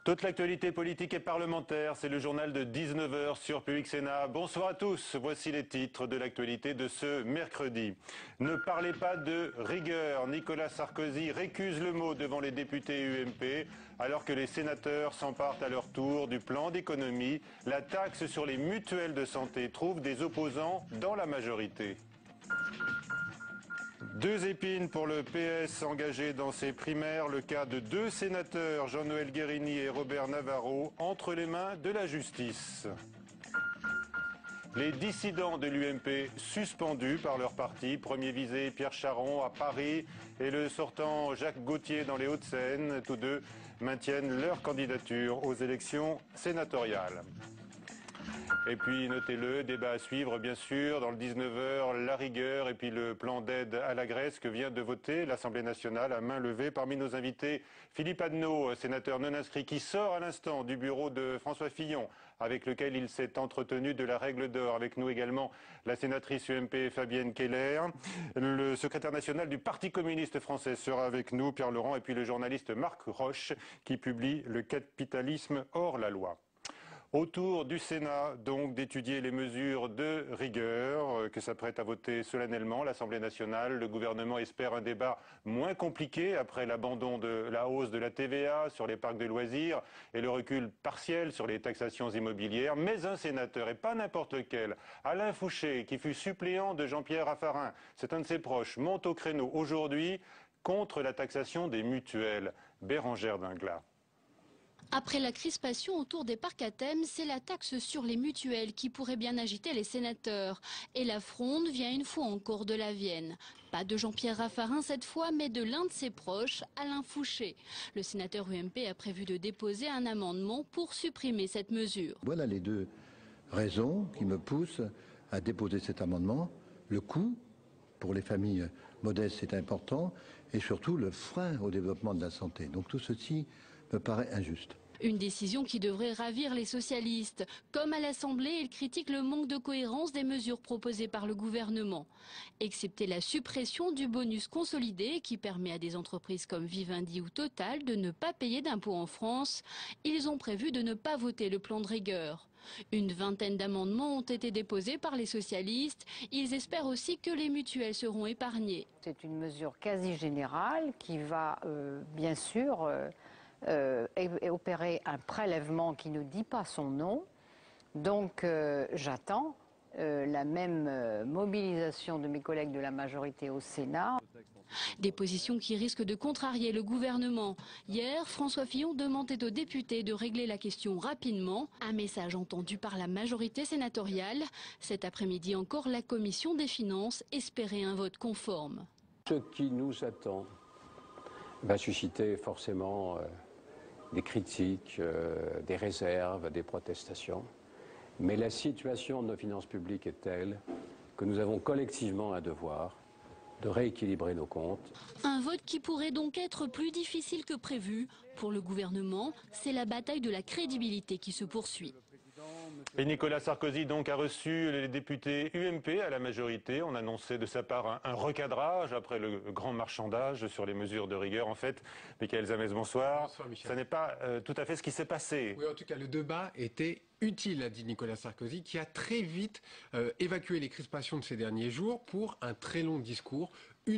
Toute l'actualité politique et parlementaire, c'est le journal de 19 h sur Public Sénat. Bonsoir à tous, voici les titres de l'actualité de ce mercredi. Ne parlez pas de rigueur, Nicolas Sarkozy récuse le mot devant les députés UMP, alors que les sénateurs s'emparent à leur tour du plan d'économie. La taxe sur les mutuelles de santé trouve des opposants dans la majorité. Deux épines pour le PS engagé dans ses primaires. Le cas de deux sénateurs, Jean-Noël Guérini et Robert Navarro, entre les mains de la justice. Les dissidents de l'UMP suspendus par leur parti. Premier visé Pierre Charon à Paris et le sortant Jacques Gauthier dans les Hauts-de-Seine. Tous deux maintiennent leur candidature aux élections sénatoriales. Et puis, notez-le, débat à suivre, bien sûr, dans le 19 h, la rigueur et puis le plan d'aide à la Grèce que vient de voter l'Assemblée nationale à main levée. Parmi nos invités, Philippe Adneau, sénateur non inscrit, qui sort à l'instant du bureau de François Fillon, avec lequel il s'est entretenu de la règle d'or. Avec nous également la sénatrice UMP Fabienne Keller. Le secrétaire national du Parti communiste français sera avec nous, Pierre Laurent, et puis le journaliste Marc Roche, qui publie Le capitalisme hors la loi. Autour du Sénat, donc, d'étudier les mesures de rigueur que s'apprête à voter solennellement l'Assemblée nationale. Le gouvernement espère un débat moins compliqué après l'abandon de la hausse de la TVA sur les parcs de loisirs et le recul partiel sur les taxations immobilières. Mais un sénateur, et pas n'importe lequel, Alain Fouché, qui fut suppléant de Jean-Pierre Raffarin, c'est un de ses proches, monte au créneau aujourd'hui contre la taxation des mutuelles. Bérangère Dinglas. Après la crispation autour des parcs à thème, c'est la taxe sur les mutuelles qui pourrait bien agiter les sénateurs. Et la fronde vient une fois encore de la Vienne. Pas de Jean-Pierre Raffarin cette fois, mais de l'un de ses proches, Alain Fouché. Le sénateur UMP a prévu de déposer un amendement pour supprimer cette mesure. Voilà les deux raisons qui me poussent à déposer cet amendement. Le coût pour les familles modestes est important et surtout le frein au développement de la santé. Donc tout ceci me paraît injuste. Une décision qui devrait ravir les socialistes. Comme à l'Assemblée, ils critiquent le manque de cohérence des mesures proposées par le gouvernement. Excepté la suppression du bonus consolidé qui permet à des entreprises comme Vivendi ou Total de ne pas payer d'impôts en France, ils ont prévu de ne pas voter le plan de rigueur. Une vingtaine d'amendements ont été déposés par les socialistes. Ils espèrent aussi que les mutuelles seront épargnées. C'est une mesure quasi générale qui va bien sûr opérer un prélèvement qui ne dit pas son nom. Donc j'attends la même mobilisation de mes collègues de la majorité au Sénat. Des positions qui risquent de contrarier le gouvernement. Hier, François Fillon demandait aux députés de régler la question rapidement. Un message entendu par la majorité sénatoriale. Cet après-midi encore, la commission des finances espérait un vote conforme. Ce qui nous attend va susciter forcément des critiques, des réserves, des protestations. Mais la situation de nos finances publiques est telle que nous avons collectivement un devoir de rééquilibrer nos comptes. Un vote qui pourrait donc être plus difficile que prévu. Pour le gouvernement, c'est la bataille de la crédibilité qui se poursuit. Et Nicolas Sarkozy donc a reçu les députés UMP à la majorité. On annonçait de sa part un recadrage après le grand marchandage sur les mesures de rigueur. En fait, Michael Zamez, bonsoir. Bonsoir, Michel. Ça n'est pas tout à fait ce qui s'est passé. Oui, en tout cas, le débat était utile, a dit Nicolas Sarkozy, qui a très vite évacué les crispations de ces derniers jours pour un très long discours,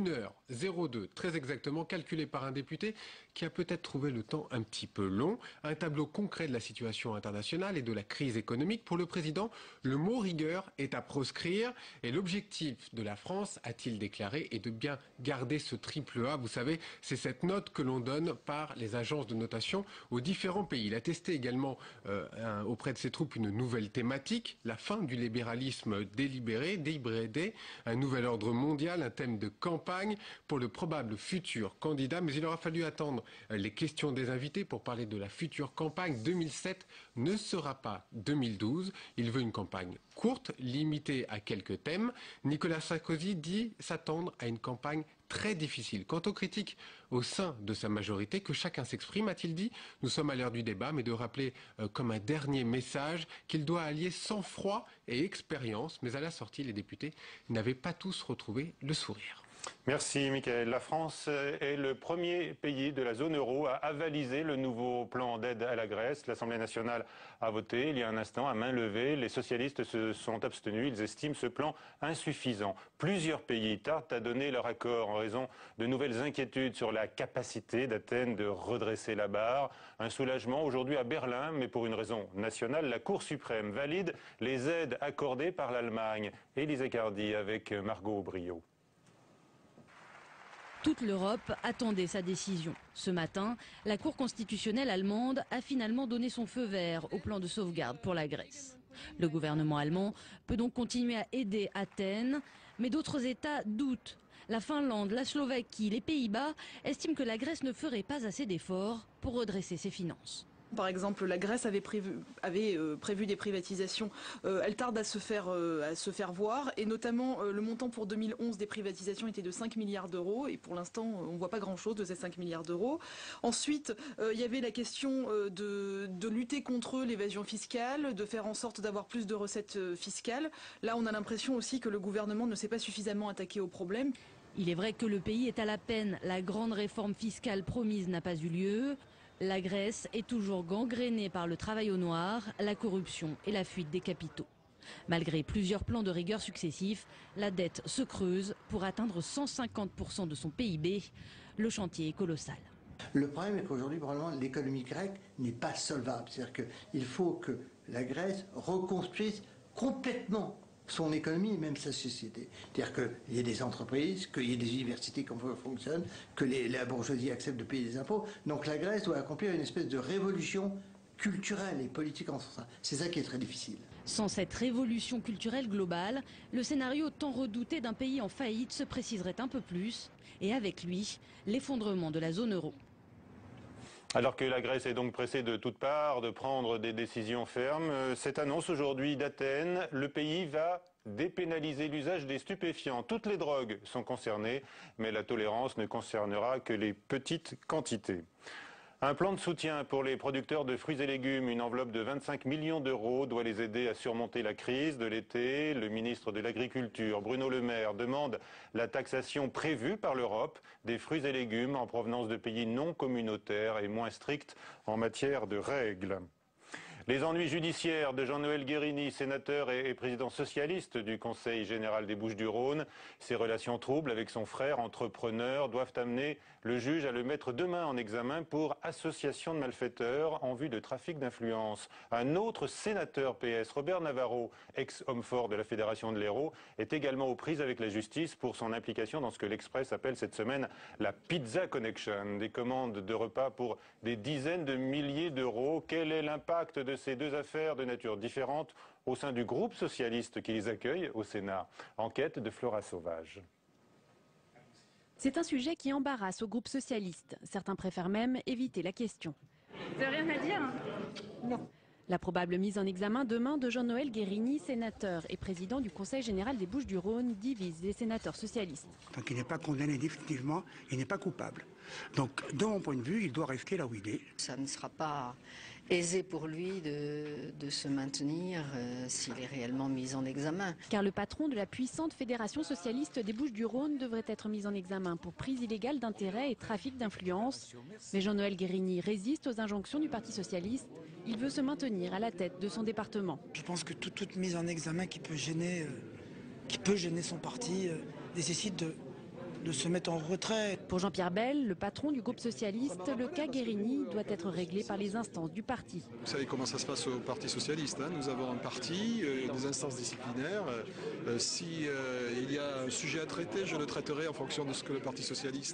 1h02, très exactement, calculé par un député qui a peut-être trouvé le temps un petit peu long. Un tableau concret de la situation internationale et de la crise économique. Pour le président, le mot rigueur est à proscrire et l'objectif de la France, a-t-il déclaré, est de bien garder ce triple A. Vous savez, c'est cette note que l'on donne par les agences de notation aux différents pays. Il a testé également auprès de ses troupes une nouvelle thématique, la fin du libéralisme délibéré, un nouvel ordre mondial, un thème de campagne pour le probable futur candidat. Mais il aura fallu attendre les questions des invités pour parler de la future campagne. 2007 ne sera pas 2012. Il veut une campagne courte, limitée à quelques thèmes. Nicolas Sarkozy dit s'attendre à une campagne très difficile. Quant aux critiques au sein de sa majorité, que chacun s'exprime, a-t-il dit. Nous sommes à l'heure du débat, mais de rappeler comme un dernier message qu'il doit allier sang-froid et expérience. Mais à la sortie, les députés n'avaient pas tous retrouvé le sourire. Merci Mickaël. La France est le premier pays de la zone euro à avaliser le nouveau plan d'aide à la Grèce. L'Assemblée nationale a voté il y a un instant à main levée. Les socialistes se sont abstenus. Ils estiment ce plan insuffisant. Plusieurs pays tardent à donner leur accord en raison de nouvelles inquiétudes sur la capacité d'Athènes de redresser la barre. Un soulagement aujourd'hui à Berlin, mais pour une raison nationale. La Cour suprême valide les aides accordées par l'Allemagne. Élise Cardi avec Margot Brio. Toute l'Europe attendait sa décision. Ce matin, la Cour constitutionnelle allemande a finalement donné son feu vert au plan de sauvegarde pour la Grèce. Le gouvernement allemand peut donc continuer à aider Athènes, mais d'autres États doutent. La Finlande, la Slovaquie, les Pays-Bas estiment que la Grèce ne ferait pas assez d'efforts pour redresser ses finances. Par exemple, la Grèce avait prévu des privatisations. Elle tarde à se faire voir. Et notamment, le montant pour 2011 des privatisations était de 5 milliards d'euros. Et pour l'instant, on ne voit pas grand-chose de ces 5 milliards d'euros. Ensuite, il y avait la question de lutter contre l'évasion fiscale, de faire en sorte d'avoir plus de recettes fiscales. Là, on a l'impression aussi que le gouvernement ne s'est pas suffisamment attaqué au problème. Il est vrai que le pays est à la peine. La grande réforme fiscale promise n'a pas eu lieu. La Grèce est toujours gangrénée par le travail au noir, la corruption et la fuite des capitaux. Malgré plusieurs plans de rigueur successifs, la dette se creuse pour atteindre 150% de son PIB. Le chantier est colossal. Le problème est qu'aujourd'hui, probablement, l'économie grecque n'est pas solvable. C'est-à-dire qu'il faut que la Grèce reconstruise complètement son économie et même sa société. C'est-à-dire qu'il y ait des entreprises, qu'il y ait des universités qui fonctionnent, que la bourgeoisie accepte de payer des impôts. Donc la Grèce doit accomplir une espèce de révolution culturelle et politique en ce sens. C'est ça qui est très difficile. Sans cette révolution culturelle globale, le scénario tant redouté d'un pays en faillite se préciserait un peu plus, et avec lui, l'effondrement de la zone euro. Alors que la Grèce est donc pressée de toutes parts de prendre des décisions fermes, cette annonce aujourd'hui d'Athènes, le pays va dépénaliser l'usage des stupéfiants. Toutes les drogues sont concernées, mais la tolérance ne concernera que les petites quantités. Un plan de soutien pour les producteurs de fruits et légumes, une enveloppe de 25 millions d'euros doit les aider à surmonter la crise de l'été. Le ministre de l'Agriculture, Bruno Le Maire, demande la taxation prévue par l'Europe des fruits et légumes en provenance de pays non communautaires et moins stricts en matière de règles. Les ennuis judiciaires de Jean-Noël Guérini, sénateur et président socialiste du Conseil général des Bouches-du-Rhône, ses relations troubles avec son frère entrepreneur doivent amener le juge à le mettre demain en examen pour association de malfaiteurs en vue de trafic d'influence. Un autre sénateur PS, Robert Navarro, ex-homme fort de la Fédération de l'Hérault, est également aux prises avec la justice pour son implication dans ce que l'Express appelle cette semaine la Pizza Connection, des commandes de repas pour des dizaines de milliers d'euros. Quel est l'impact de ces deux affaires de nature différente au sein du groupe socialiste qui les accueille au Sénat? Enquête de Flora Sauvage. C'est un sujet qui embarrasse au groupe socialiste. Certains préfèrent même éviter la question. Vous n'avez rien à dire? Non. La probable mise en examen demain de Jean-Noël Guérini, sénateur et président du Conseil général des Bouches-du-Rhône, divise les sénateurs socialistes. Tant qu'il n'est pas condamné définitivement, il n'est pas coupable. Donc, de mon point de vue, il doit rester là où il est. Ça ne sera pas aisé pour lui de se maintenir s'il est réellement mis en examen. Car le patron de la puissante Fédération socialiste des Bouches-du-Rhône devrait être mis en examen pour prise illégale d'intérêt et trafic d'influence. Mais Jean-Noël Guérini résiste aux injonctions du Parti socialiste. Il veut se maintenir à la tête de son département. Je pense que toute mise en examen qui peut gêner son parti nécessite de se mettre en retrait. Pour Jean-Pierre Bel, le patron du groupe socialiste, le cas Guérini doit être réglé par les instances du parti. Vous savez comment ça se passe au Parti socialiste, hein. Nous avons un parti, des instances disciplinaires. Si il y a un sujet à traiter, je le traiterai en fonction de ce que le Parti socialiste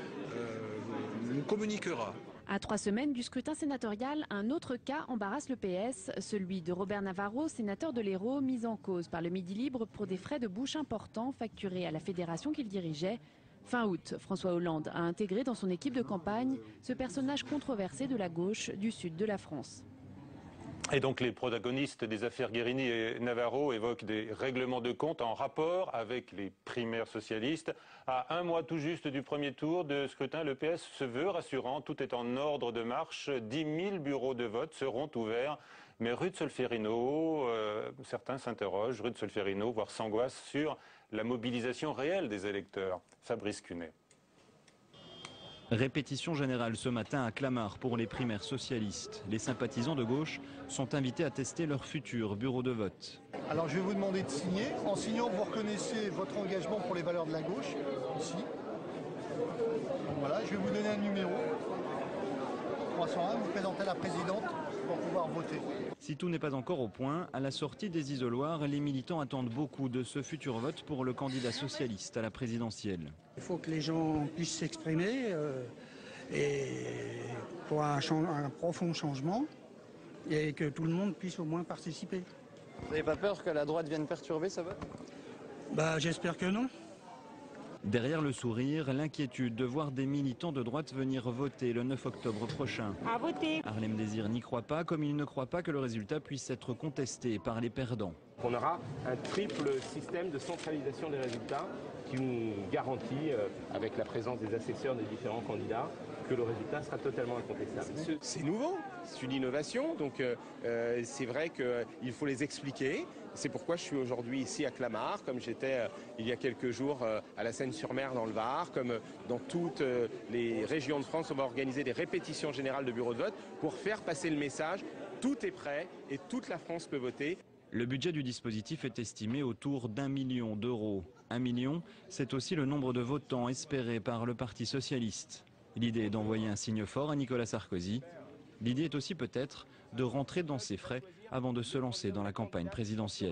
nous communiquera. À 3 semaines du scrutin sénatorial, un autre cas embarrasse le PS, celui de Robert Navarro, sénateur de l'Hérault, mis en cause par le Midi Libre pour des frais de bouche importants facturés à la fédération qu'il dirigeait. Fin août, François Hollande a intégré dans son équipe de campagne ce personnage controversé de la gauche du sud de la France. Et donc les protagonistes des affaires Guérini et Navarro évoquent des règlements de compte en rapport avec les primaires socialistes. À un mois tout juste du premier tour de scrutin, le PS se veut rassurant. Tout est en ordre de marche. 10 000 bureaux de vote seront ouverts Mais rue de Solferino, certains s'interrogent, rue de Solferino, voire s'angoissent sur la mobilisation réelle des électeurs. Fabrice Cunet. Répétition générale ce matin à Clamart pour les primaires socialistes. Les sympathisants de gauche sont invités à tester leur futur bureau de vote. Alors je vais vous demander de signer. En signant, vous reconnaissez votre engagement pour les valeurs de la gauche, ici. Donc voilà, je vais vous donner un numéro. 301, vous présentez à la présidente pour pouvoir voter. Si tout n'est pas encore au point, à la sortie des isoloirs, les militants attendent beaucoup de ce futur vote pour le candidat socialiste à la présidentielle. Il faut que les gens puissent s'exprimer et pour un profond changement et que tout le monde puisse au moins participer. Vous n'avez pas peur que la droite vienne perturber ça vote? J'espère que non. Derrière le sourire, l'inquiétude de voir des militants de droite venir voter le 9 octobre prochain. À voter. Harlem Désir n'y croit pas, comme il ne croit pas que le résultat puisse être contesté par les perdants. On aura un triple système de centralisation des résultats qui nous garantit, avec la présence des assesseurs des différents candidats, que le résultat sera totalement incontestable. C'est nouveau, c'est une innovation, donc c'est vrai qu'il faut les expliquer. C'est pourquoi je suis aujourd'hui ici à Clamart, comme j'étais il y a quelques jours à la Seine-sur-Mer dans le Var, comme dans toutes les régions de France, on va organiser des répétitions générales de bureaux de vote pour faire passer le message, tout est prêt et toute la France peut voter. Le budget du dispositif est estimé autour d'1 million d'euros. 1 million, c'est aussi le nombre de votants espérés par le Parti socialiste. L'idée est d'envoyer un signe fort à Nicolas Sarkozy. L'idée est aussi peut-être de rentrer dans ses frais avant de se lancer dans la campagne présidentielle.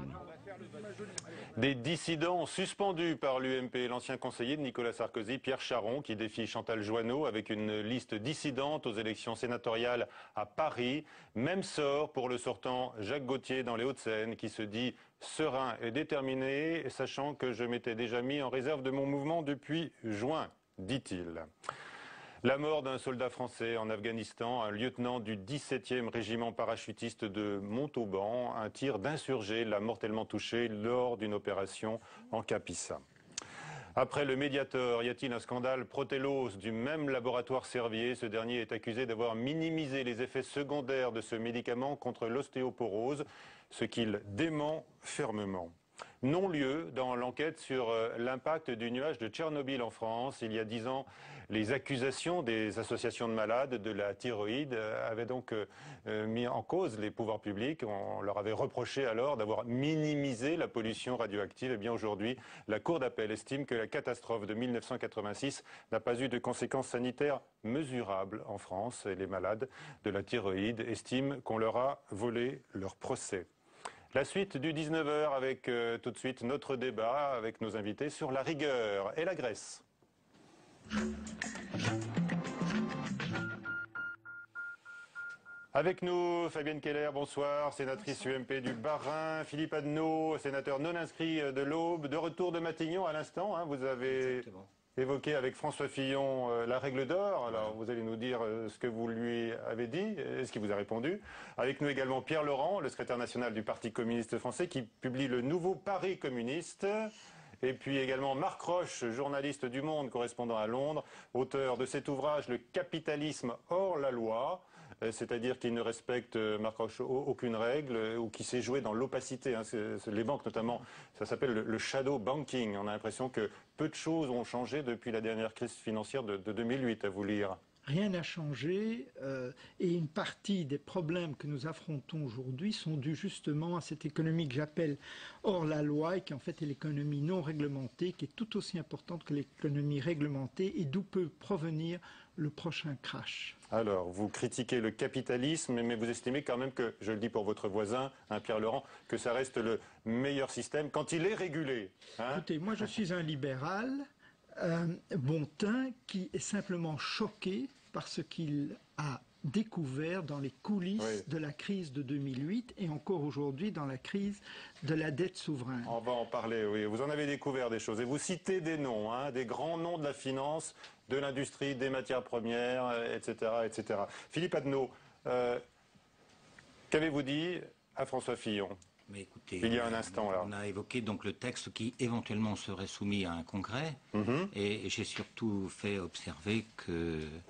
Des dissidents suspendus par l'UMP, l'ancien conseiller de Nicolas Sarkozy, Pierre Charon, qui défie Chantal Joanneau avec une liste dissidente aux élections sénatoriales à Paris. Même sort pour le sortant Jacques Gauthier dans les Hauts-de-Seine, qui se dit serein et déterminé, sachant que je m'étais déjà mis en réserve de mon mouvement depuis juin, dit-il. La mort d'un soldat français en Afghanistan, un lieutenant du 17e régiment parachutiste de Montauban, un tir d'insurgé l'a mortellement touché lors d'une opération en Capissa. Après le Mediator, y a-t-il un scandale Protelos du même laboratoire Servier? Ce dernier est accusé d'avoir minimisé les effets secondaires de ce médicament contre l'ostéoporose, ce qu'il dément fermement. Non-lieu dans l'enquête sur l'impact du nuage de Tchernobyl en France. Il y a 10 ans, les accusations des associations de malades de la thyroïde avaient donc mis en cause les pouvoirs publics. On leur avait reproché alors d'avoir minimisé la pollution radioactive. Et bien aujourd'hui, la Cour d'appel estime que la catastrophe de 1986 n'a pas eu de conséquences sanitaires mesurables en France. Et les malades de la thyroïde estiment qu'on leur a volé leur procès. La suite du 19h avec tout de suite notre débat avec nos invités sur la rigueur et la Grèce. Avec nous, Fabienne Keller, bonsoir, sénatrice UMP du Bas-Rhin, Philippe Adneau, sénateur non inscrit de l'Aube, de retour de Matignon à l'instant, hein, vous avez évoqué avec François Fillon la règle d'or. Alors vous allez nous dire ce que vous lui avez dit et ce qu'il vous a répondu. Avec nous également Pierre Laurent, le secrétaire national du Parti communiste français qui publie le nouveau Paris communiste. Et puis également Marc Roche, journaliste du Monde, correspondant à Londres, auteur de cet ouvrage Le capitalisme hors la loi. C'est-à-dire qu'il ne respecte, Marc Roche, aucune règle ou qui s'est joué dans l'opacité. Hein. Les banques notamment, ça s'appelle le shadow banking. On a l'impression que peu de choses ont changé depuis la dernière crise financière de 2008, à vous lire. Rien n'a changé et une partie des problèmes que nous affrontons aujourd'hui sont dus justement à cette économie que j'appelle hors la loi et qui en fait est l'économie non réglementée, qui est tout aussi importante que l'économie réglementée et d'où peut provenir le prochain crash. Alors, vous critiquez le capitalisme, mais vous estimez quand même que, je le dis pour votre voisin, hein, Pierre Laurent, que ça reste le meilleur système quand il est régulé. Hein. Écoutez, moi je suis un libéral, bon teint, qui est simplement choqué par ce qu'il a découvert dans les coulisses de la crise de 2008 et encore aujourd'hui dans la crise de la dette souveraine. On va en parler, oui. Vous en avez découvert des choses et vous citez des noms, hein, des grands noms de la finance, de l'industrie, des matières premières, etc. etc. Philippe Adneau, qu'avez-vous dit à François Fillon? Mais écoutez, il y a un instant là. On a évoqué donc le texte qui éventuellement serait soumis à un congrès et j'ai surtout fait observer que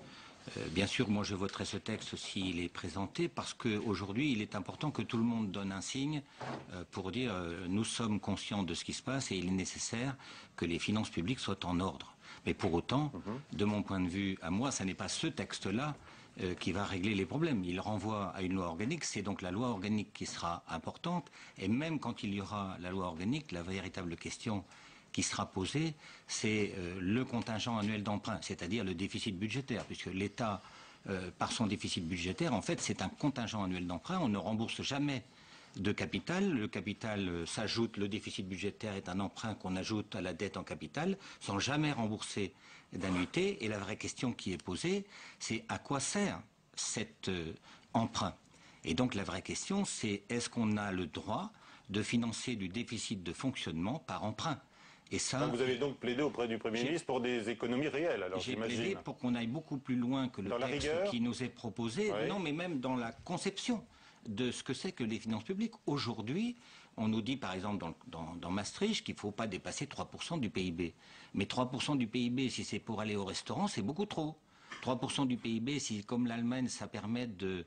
Bien sûr, moi je voterai ce texte s'il est présenté parce qu'aujourd'hui il est important que tout le monde donne un signe pour dire nous sommes conscients de ce qui se passe et il est nécessaire que les finances publiques soient en ordre. Mais pour autant, de mon point de vue à moi, ce n'est pas ce texte-là qui va régler les problèmes. Il renvoie à une loi organique, c'est donc la loi organique qui sera importante et même quand il y aura la loi organique, la véritable question qui sera posé, c'est le contingent annuel d'emprunt, c'est-à-dire le déficit budgétaire, puisque l'État, par son déficit budgétaire, en fait, c'est un contingent annuel d'emprunt. On ne rembourse jamais de capital. Le capital s'ajoute, le déficit budgétaire est un emprunt qu'on ajoute à la dette en capital, sans jamais rembourser d'annuité. Et la vraie question qui est posée, c'est à quoi sert cet emprunt? Et donc la vraie question, c'est est-ce qu'on a le droit de financer du déficit de fonctionnement par emprunt? Et ça, vous avez donc plaidé auprès du Premier ministre pour des économies réelles, alors j'imagine. J'ai plaidé pour qu'on aille beaucoup plus loin que le texte qui nous est proposé, non, mais même dans la conception de ce que c'est que les finances publiques. Aujourd'hui, on nous dit par exemple dans Maastricht qu'il ne faut pas dépasser 3% du PIB. Mais 3% du PIB, si c'est pour aller au restaurant, c'est beaucoup trop. 3% du PIB, si comme l'Allemagne, ça permet de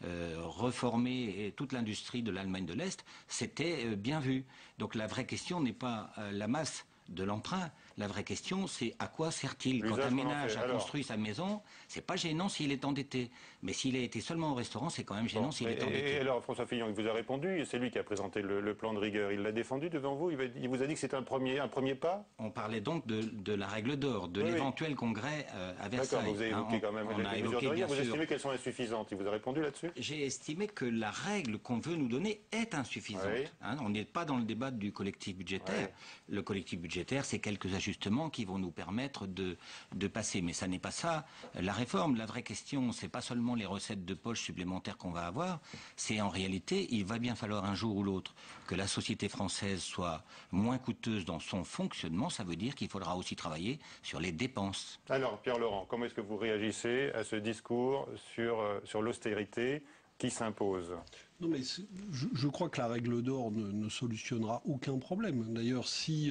reformer toute l'industrie de l'Allemagne de l'Est, c'était bien vu. Donc la vraie question n'est pas la masse de l'emprunt. La vraie question, c'est à quoi sert-il? Quand un ménage a construit sa maison, c'est pas gênant s'il est endetté. Mais s'il a été seulement au restaurant, c'est quand même gênant s'il est endetté. Et alors, François Fillon, il vous a répondu, c'est lui qui a présenté le plan de rigueur. Il l'a défendu devant vous? Il vous a dit que c'était un premier pas? On parlait donc de la règle d'or, de l'éventuel congrès à Versailles. D'accord, vous avez évoqué quand même les mesures de rigueur. Vous estimez qu'elles sont insuffisantes? Il vous a répondu là-dessus? J'ai estimé que la règle qu'on veut nous donner est insuffisante. On n'est pas dans le débat du collectif budgétaire. Le collectif budgétaire, c'est quelques ajustements qui vont nous permettre de passer. Mais ça n'est pas ça la réforme. La vraie question, c'est pas seulement les recettes de poche supplémentaires qu'on va avoir, c'est en réalité, il va bien falloir un jour ou l'autre que la société française soit moins coûteuse dans son fonctionnement. Ça veut dire qu'il faudra aussi travailler sur les dépenses. Alors, Pierre Laurent, comment est-ce que vous réagissez à ce discours sur l'austérité qui s'impose? Non, mais je crois que la règle d'or ne solutionnera aucun problème. D'ailleurs, si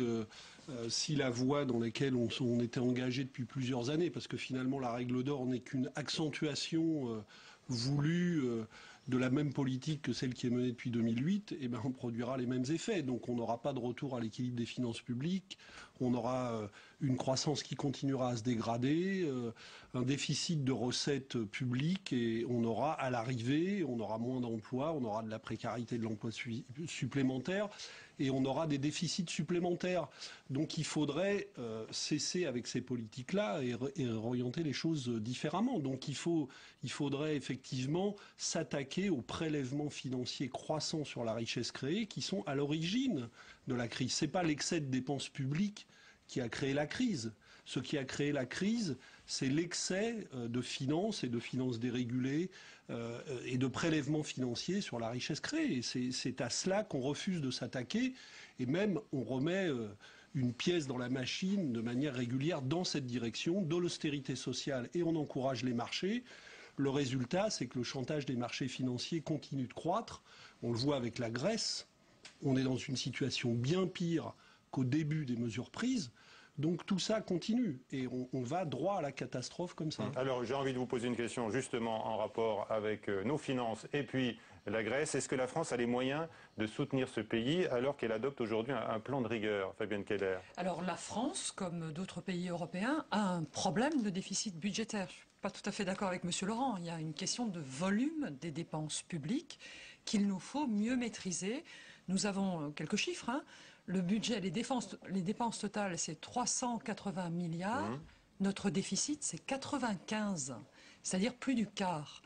la voie dans laquelle on était engagé depuis plusieurs années, parce que finalement la règle d'or n'est qu'une accentuation voulue de la même politique que celle qui est menée depuis 2008, eh ben on produira les mêmes effets. Donc on n'aura pas de retour à l'équilibre des finances publiques, on aura une croissance qui continuera à se dégrader, un déficit de recettes publiques, et on aura à l'arrivée, on aura moins d'emplois, on aura de la précarité de l'emploi supplémentaire, et on aura des déficits supplémentaires. Donc il faudrait cesser avec ces politiques-là et orienter les choses différemment. Donc il faudrait effectivement s'attaquer aux prélèvements financiers croissants sur la richesse créée qui sont à l'origine de la crise. C'est pas l'excès de dépenses publiques qui a créé la crise. Ce qui a créé la crise, c'est l'excès de finances et de finances dérégulées et de prélèvements financiers sur la richesse créée. C'est à cela qu'on refuse de s'attaquer, et même on remet une pièce dans la machine de manière régulière dans cette direction de l'austérité sociale, et on encourage les marchés. Le résultat, c'est que le chantage des marchés financiers continue de croître. On le voit avec la Grèce. On est dans une situation bien pire qu'au début des mesures prises. Donc tout ça continue et on va droit à la catastrophe comme ça. Alors j'ai envie de vous poser une question justement en rapport avec nos finances et puis la Grèce. Est-ce que la France a les moyens de soutenir ce pays alors qu'elle adopte aujourd'hui un plan de rigueur, Fabienne Keller? Alors la France, comme d'autres pays européens, a un problème de déficit budgétaire. Je ne suis pas tout à fait d'accord avec M. Laurent. Il y a une question de volume des dépenses publiques qu'il nous faut mieux maîtriser. Nous avons quelques chiffres. Le budget, les dépenses totales, c'est 380 milliards. Notre déficit, c'est 95, c'est-à-dire plus du quart.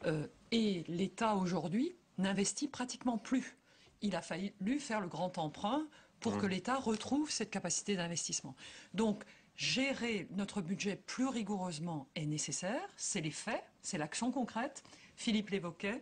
Et l'État, aujourd'hui, n'investit pratiquement plus. Il a fallu faire le grand emprunt pour que l'État retrouve cette capacité d'investissement. Donc, gérer notre budget plus rigoureusement est nécessaire. C'est les faits, c'est l'action concrète. Philippe l'évoquait.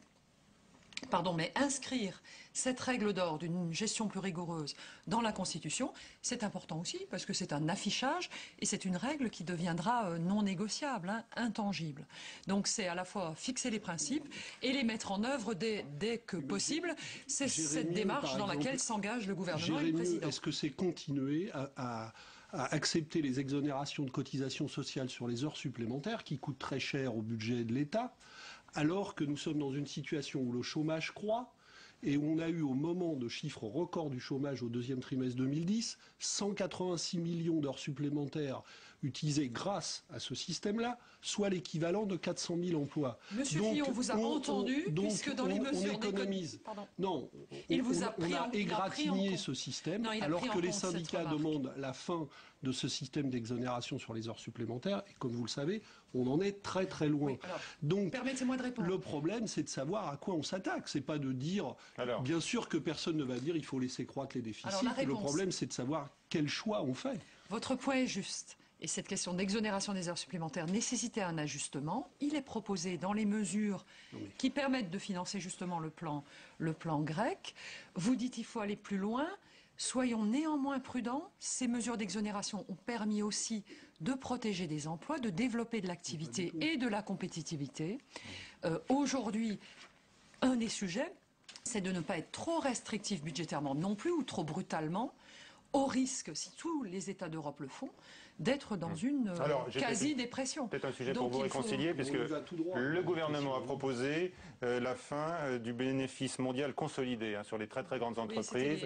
Mais inscrire cette règle d'or d'une gestion plus rigoureuse dans la Constitution, c'est important aussi parce que c'est un affichage et c'est une règle qui deviendra non négociable, intangible. Donc c'est à la fois fixer les principes et les mettre en œuvre dès que possible. C'est cette démarche dans laquelle s'engage le gouvernement et le président. Est-ce que c'est continuer a accepté les exonérations de cotisations sociales sur les heures supplémentaires qui coûtent très cher au budget de l'État, alors que nous sommes dans une situation où le chômage croît et où on a eu au moment de chiffres records du chômage au deuxième trimestre 2010, 186 millions d'heures supplémentaires utilisées grâce à ce système-là, soit l'équivalent de 400 000 emplois. Monsieur Fillon, on vous a entendu, puisque dans les mesures économise. Non, on a égratigné ce système, alors que les syndicats demandent la fin de ce système d'exonération sur les heures supplémentaires, et comme vous le savez, on en est très très loin. Oui, alors, donc, permettez-moi de répondre. Le problème, c'est de savoir à quoi on s'attaque. C'est pas de dire, bien sûr que personne ne va dire il faut laisser croître les déficits. Le problème, c'est de savoir quel choix on fait. Votre point est juste. Et cette question d'exonération des heures supplémentaires nécessitait un ajustement. Il est proposé dans les mesures qui permettent de financer justement le plan grec. Vous dites qu'il faut aller plus loin. Soyons néanmoins prudents. Ces mesures d'exonération ont permis aussi de protéger des emplois, de développer de l'activité et de la compétitivité. Aujourd'hui, un des sujets, c'est de ne pas être trop restrictif budgétairement non plus ou trop brutalement, au risque, si tous les États d'Europe le font, d'être dans une quasi-dépression. Peut-être un sujet pour vous réconcilier, puisque le gouvernement a proposé la fin du bénéfice mondial consolidé sur les très très grandes entreprises.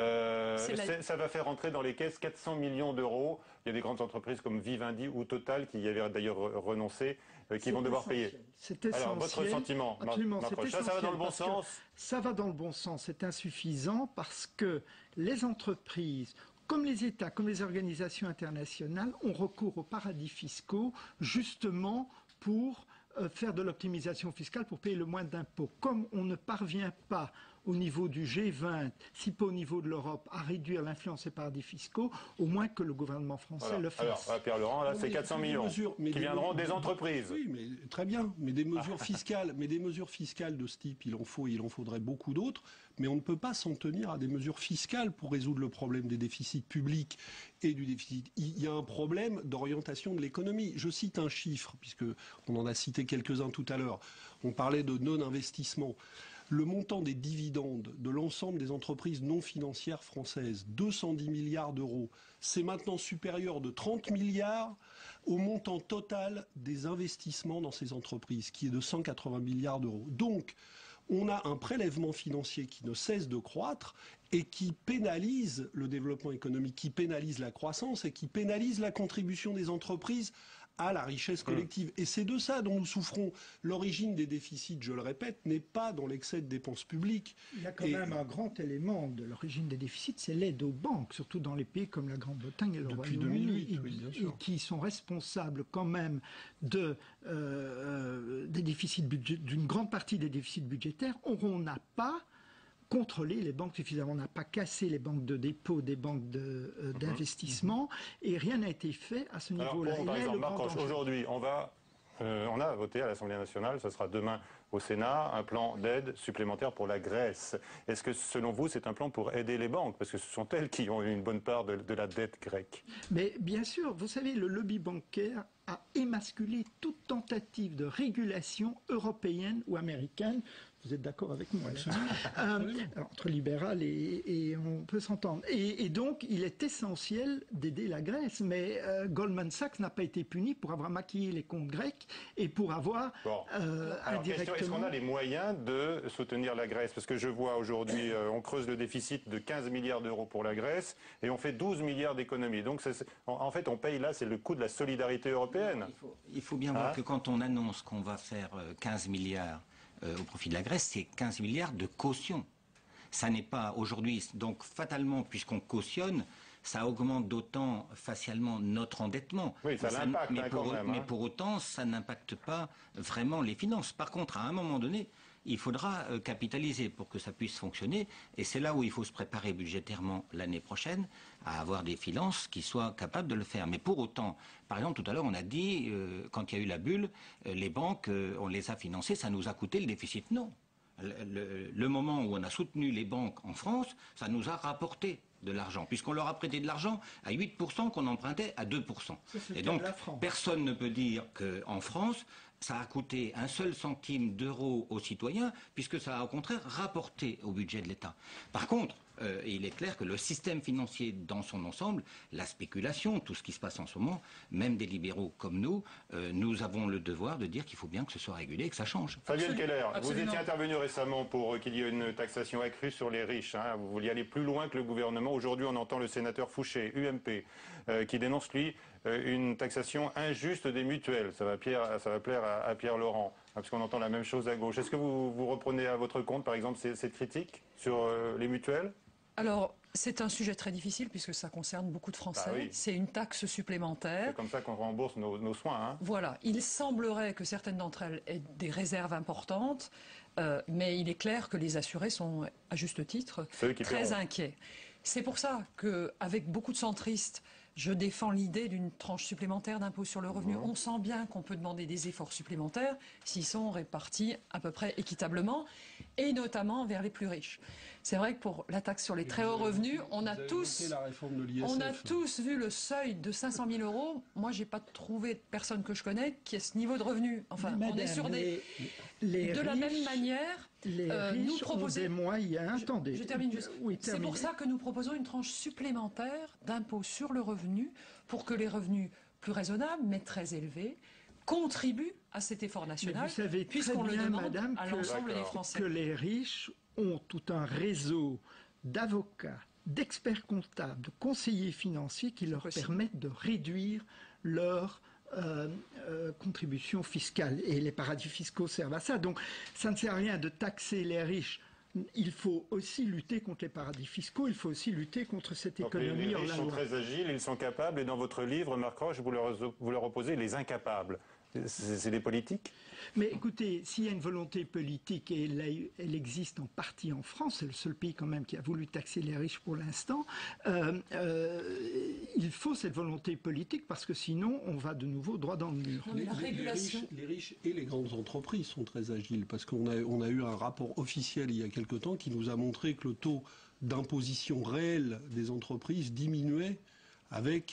Ça va faire entrer dans les caisses 400 millions d'euros. Il y a des grandes entreprises comme Vivendi ou Total qui y avaient d'ailleurs renoncé, qui vont devoir payer. Alors, votre sentiment, ça va dans le bon sens? Ça va dans le bon sens. C'est insuffisant parce que les entreprises, comme les États, comme les organisations internationales, ont recours aux paradis fiscaux justement pour faire de l'optimisation fiscale, pour payer le moins d'impôts. Comme on ne parvient pas au niveau du G20, si pas au niveau de l'Europe, à réduire l'influence des paradis fiscaux, au moins que le gouvernement français le fasse. Alors, Pierre Laurent, là, c'est 400 millions qui viendront des entreprises. Oui, mais très bien. Mais des mesures fiscales, de ce type, il en faudrait beaucoup d'autres. Mais on ne peut pas s'en tenir à des mesures fiscales pour résoudre le problème des déficits publics et du déficit. Il y a un problème d'orientation de l'économie. Je cite un chiffre, puisqu'on en a cité quelques-uns tout à l'heure. On parlait de non-investissement. Le montant des dividendes de l'ensemble des entreprises non financières françaises, 210 milliards d'euros, c'est maintenant supérieur de 30 milliards au montant total des investissements dans ces entreprises, qui est de 180 milliards d'euros. Donc, on a un prélèvement financier qui ne cesse de croître et qui pénalise le développement économique, qui pénalise la croissance et qui pénalise la contribution des entreprises à la richesse collective. Et c'est de ça dont nous souffrons. L'origine des déficits, je le répète, n'est pas dans l'excès de dépenses publiques. Il y a quand même un grand élément de l'origine des déficits, c'est l'aide aux banques, surtout dans les pays comme la Grande-Bretagne et le Royaume-Uni, qui sont responsables quand même des déficits d'une grande partie des déficits budgétaires. On n'a pas contrôler les banques suffisamment. On n'a pas cassé les banques de dépôt, des banques d'investissement, et rien n'a été fait à ce niveau-là. Par exemple, Marc, aujourd'hui, on a voté à l'Assemblée nationale, ce sera demain au Sénat, un plan d'aide supplémentaire pour la Grèce. Est-ce que, selon vous, c'est un plan pour aider les banques? Parce que ce sont elles qui ont une bonne part de la dette grecque. Mais bien sûr, vous savez, le lobby bancaire a émasculé toute tentative de régulation européenne ou américaine. Vous êtes d'accord avec moi entre libéral et on peut s'entendre. Et donc, il est essentiel d'aider la Grèce. Mais Goldman Sachs n'a pas été puni pour avoir maquillé les comptes grecs et pour avoir indirectement... Est-ce qu'on a les moyens de soutenir la Grèce? Parce que je vois aujourd'hui, on creuse le déficit de 15 milliards d'euros pour la Grèce et on fait 12 milliards d'économies. Donc, en fait, on paye là, c'est le coût de la solidarité européenne. Il faut bien voir que quand on annonce qu'on va faire 15 milliards au profit de la Grèce, c'est 15 milliards de caution. Ça n'est pas aujourd'hui, donc fatalement, puisqu'on cautionne, ça augmente d'autant facialement notre endettement. Oui, ça l'impacte quand même. Mais pour autant, ça n'impacte pas vraiment les finances. Par contre, à un moment donné, il faudra capitaliser pour que ça puisse fonctionner. Et c'est là où il faut se préparer budgétairement l'année prochaine à avoir des finances qui soient capables de le faire. Mais pour autant, par exemple, tout à l'heure, on a dit, quand il y a eu la bulle, les banques, on les a financées, ça nous a coûté le déficit. Non. Le moment où on a soutenu les banques en France, ça nous a rapporté de l'argent, puisqu'on leur a prêté de l'argent à 8% qu'on empruntait à 2%. Et donc, personne ne peut dire qu'en France, ça a coûté un seul centime d'euro aux citoyens, puisque ça a au contraire rapporté au budget de l'État. Par contre, il est clair que le système financier dans son ensemble, la spéculation, tout ce qui se passe en ce moment, même des libéraux comme nous, nous avons le devoir de dire qu'il faut bien que ce soit régulé et que ça change. Fabienne Keller, vous étiez intervenu récemment pour qu'il y ait une taxation accrue sur les riches. Hein. Vous vouliez aller plus loin que le gouvernement. Aujourd'hui, on entend le sénateur Fouché, UMP, qui dénonce, lui, une taxation injuste des mutuelles. Ça va plaire à Pierre Laurent, parce qu'on entend la même chose à gauche. Est-ce que vous reprenez à votre compte, par exemple, cette critique sur les mutuelles ? Alors, c'est un sujet très difficile puisque ça concerne beaucoup de Français. Bah oui. C'est une taxe supplémentaire. C'est comme ça qu'on rembourse nos soins. Hein. Voilà. Il semblerait que certaines d'entre elles aient des réserves importantes, mais il est clair que les assurés sont, à juste titre, très inquiets. C'est pour ça qu'avec beaucoup de centristes, je défends l'idée d'une tranche supplémentaire d'impôt sur le revenu. On sent bien qu'on peut demander des efforts supplémentaires s'ils sont répartis à peu près équitablement, et notamment vers les plus riches. C'est vrai que pour la taxe sur les très hauts revenus, on a tous vu le seuil de 500 000 euros. Moi, j'ai pas trouvé de personne que je connais qui ait ce niveau de revenu. Enfin, on est sur des... de la même manière, les riches nous proposons des moyens. Attendez. Je termine juste. C'est pour ça que nous proposons une tranche supplémentaire d'impôt sur le revenu pour que les revenus plus raisonnables, mais très élevés, contribuent à cet effort national, vous savez puisqu'on le demande madame, à l'ensemble des Français. Que les riches ont tout un réseau d'avocats, d'experts comptables, de conseillers financiers qui leur permettent de réduire leur contribution fiscale. Et les paradis fiscaux servent à ça. Donc ça ne sert à rien de taxer les riches. Il faut aussi lutter contre les paradis fiscaux, il faut aussi lutter contre cette économie les hors riches la sont loi. très agiles, ils sont capables, et dans votre livre, Marc Roche, vous leur opposez les incapables. C'est des politiques ? Mais écoutez, s'il y a une volonté politique, et elle existe en partie en France, c'est le seul pays quand même qui a voulu taxer les riches pour l'instant, il faut cette volonté politique parce que sinon on va de nouveau droit dans le mur. Les riches et les grandes entreprises sont très agiles parce qu'on a eu un rapport officiel il y a quelque temps qui nous a montré que le taux d'imposition réel des entreprises diminuait avec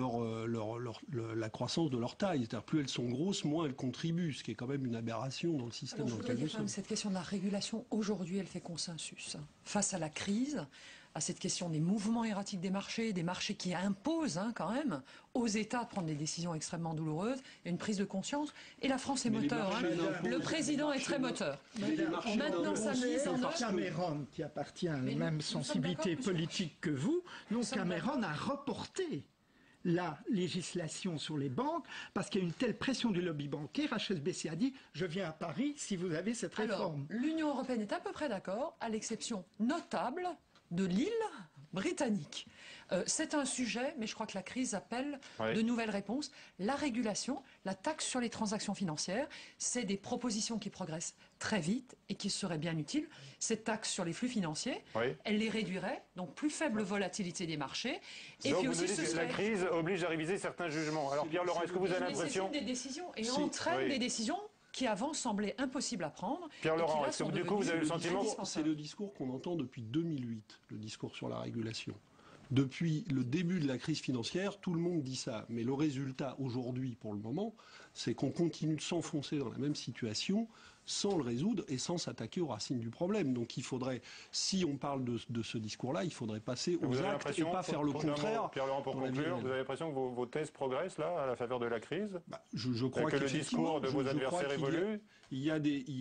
la croissance de leur taille. C'est-à-dire plus elles sont grosses, moins elles contribuent, ce qui est quand même une aberration dans le système dans lequel nous sommes. Cette question de la régulation, aujourd'hui, elle fait consensus. Face à la crise, à cette question des mouvements erratiques des marchés qui imposent quand même aux États de prendre des décisions extrêmement douloureuses, il y a une prise de conscience. Et la France est moteur. Le président est très moteur. Maintenant, sa mise en œuvre... Cameron, qui appartient à la même sensibilité politique que vous, donc Cameron a reporté la législation sur les banques parce qu'il y a une telle pression du lobby bancaire. HSBC a dit « je viens à Paris si vous avez cette réforme ». L'Union européenne est à peu près d'accord, à l'exception notable de l'île britannique. C'est un sujet, mais je crois que la crise appelle de nouvelles réponses. La régulation, la taxe sur les transactions financières, c'est des propositions qui progressent très vite et qui seraient bien utiles. Cette taxe sur les flux financiers, elle les réduirait, donc plus faible volatilité des marchés. Et donc puis vous aussi, nous dites que la crise oblige à réviser certains jugements. Alors Pierre Laurent, est-ce que vous avez l'impression... des décisions et entraîne des décisions qui avant semblaient impossibles à prendre. Pierre Laurent, est-ce que du coup vous avez le sentiment... C'est le discours qu'on entend depuis 2008, le discours sur la régulation. Depuis le début de la crise financière, tout le monde dit ça. Mais le résultat aujourd'hui, pour le moment, c'est qu'on continue de s'enfoncer dans la même situation sans le résoudre et sans s'attaquer aux racines du problème. Donc il faudrait, si on parle de ce discours-là, il faudrait passer aux actes et pas faire le contraire. Pierre Laurent, pour conclure, vous avez l'impression que vos thèses progressent là, à la faveur de la crise ? Je crois que le discours de vos adversaires évolue ? Il y a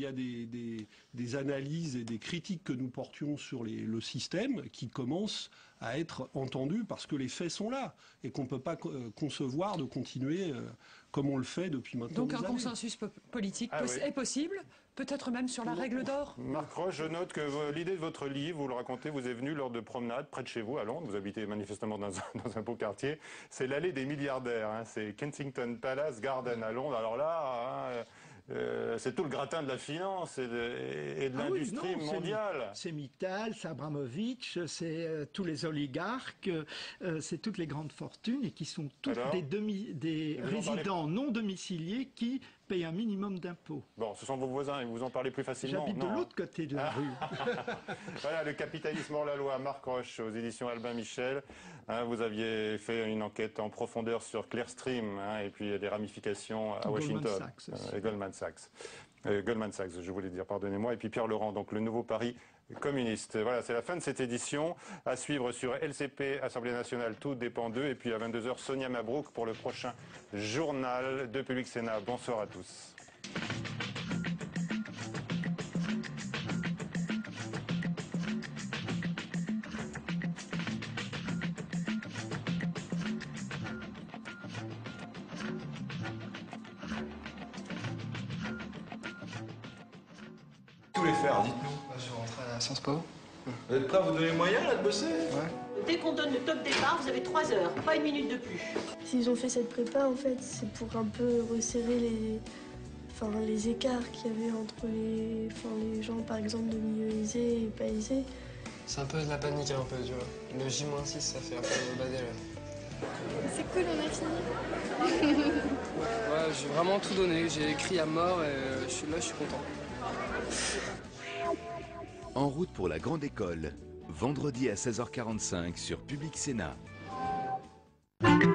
des analyses et des critiques que nous portions sur le système qui commencent à être entendues parce que les faits sont là et qu'on ne peut pas concevoir de continuer comme on le fait depuis maintenant des années. Donc un consensus politique est possible, peut-être même sur la règle d'or. Marc Roche, je note que l'idée de votre livre, vous le racontez, vous est venue lors de promenades près de chez vous à Londres, vous habitez manifestement dans un beau quartier, c'est l'allée des milliardaires, c'est Kensington Palace Garden à Londres. Alors là... c'est tout le gratin de la finance et de l'industrie mondiale. C'est Mittal, c'est Abramovich, c'est tous les oligarques, c'est toutes les grandes fortunes et qui sont tous des résidents non domiciliés qui payent un minimum d'impôts. Bon, ce sont vos voisins et vous en parlez plus facilement. J'habite de l'autre côté de la rue. Voilà, le capitalisme hors la loi, Marc Roche, aux éditions Albin Michel. Vous aviez fait une enquête en profondeur sur Clearstream et puis des ramifications à Washington. Goldman Sachs. Goldman Sachs, je voulais dire, pardonnez-moi. Et puis Pierre Laurent, donc le nouveau pari communiste. Voilà, c'est la fin de cette édition. À suivre sur LCP, Assemblée nationale, tout dépend d'eux. Et puis à 22h, Sonia Mabrouk pour le prochain journal de Public Sénat. Bonsoir à tous. Qu'est-ce que vous voulez faire, dites-nous. Je vais rentrer à Sciences Po. Vous êtes prêts à vous donner les moyens là de bosser? Ouais. Dès qu'on donne le top départ, vous avez 3 heures, pas une minute de plus. S'ils ont fait cette prépa, en fait, c'est pour un peu resserrer les écarts qu'il y avait entre les gens, par exemple, de milieu aisé et pas aisé. C'est un peu de la panique, un peu, tu vois. Le J-6, ça fait un peu bader, là. C'est cool, on a fini. Ouais, j'ai vraiment tout donné. J'ai écrit à mort et je suis content. En route pour la grande école, vendredi à 16h45 sur Public Sénat.